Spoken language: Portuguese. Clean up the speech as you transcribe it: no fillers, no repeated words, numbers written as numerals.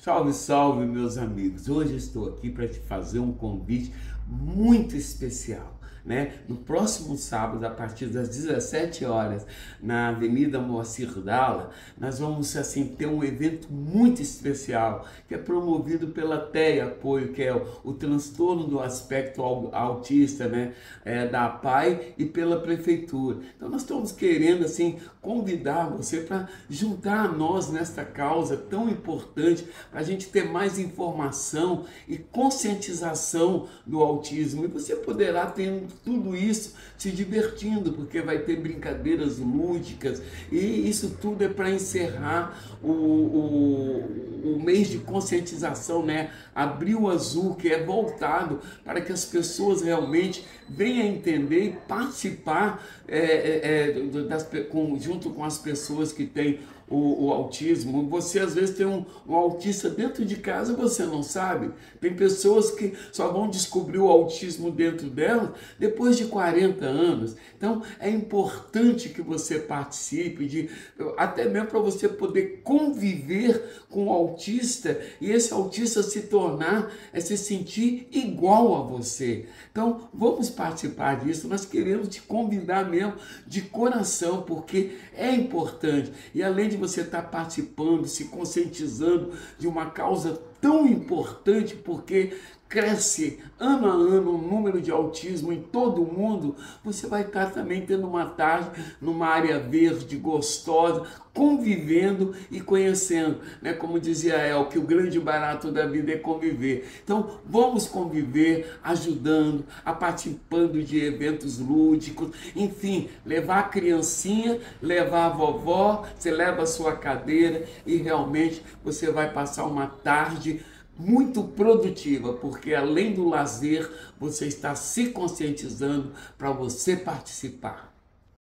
Salve, salve, meus amigos! Hoje estou aqui para te fazer um convite muito especial, né? No próximo sábado, a partir das 17 horas, na Avenida Moacir Dalla, nós vamos assim ter um evento muito especial, que é promovido pela TEA Apoio, que é o transtorno do aspecto autista, né? Da APAE e pela prefeitura. Então nós estamos querendo assim convidar você para juntar a nós nesta causa tão importante, para a gente ter mais informação e conscientização do autismo. E você poderá ter tudo isso se divertindo, porque vai ter brincadeiras lúdicas, e isso tudo é para encerrar o mês de conscientização, né? Abril Azul, que é voltado para que as pessoas realmente venham entender e participar junto com as pessoas que têm o autismo. Você às vezes tem um autista dentro de casa, você não sabe. Tem pessoas que só vão descobrir o autismo dentro delas depois de 40 anos. Então é importante que você participe, até mesmo para você poder conviver com o autista e esse autista se sentir igual a você. Então vamos participar disso. Nós queremos te convidar mesmo de coração, porque é importante. E além de você estar participando, se conscientizando de uma causa tão importante, porque cresce ano a ano o número de autismo em todo o mundo, você vai estar também tendo uma tarde numa área verde, gostosa, convivendo e conhecendo, né? Como dizia El, que o grande barato da vida é conviver. Então vamos conviver, ajudando, participando de eventos lúdicos, enfim, levar a criancinha, levar a vovó, você leva a sua cadeira e realmente você vai passar uma tarde muito produtiva, porque além do lazer, você está se conscientizando para você participar.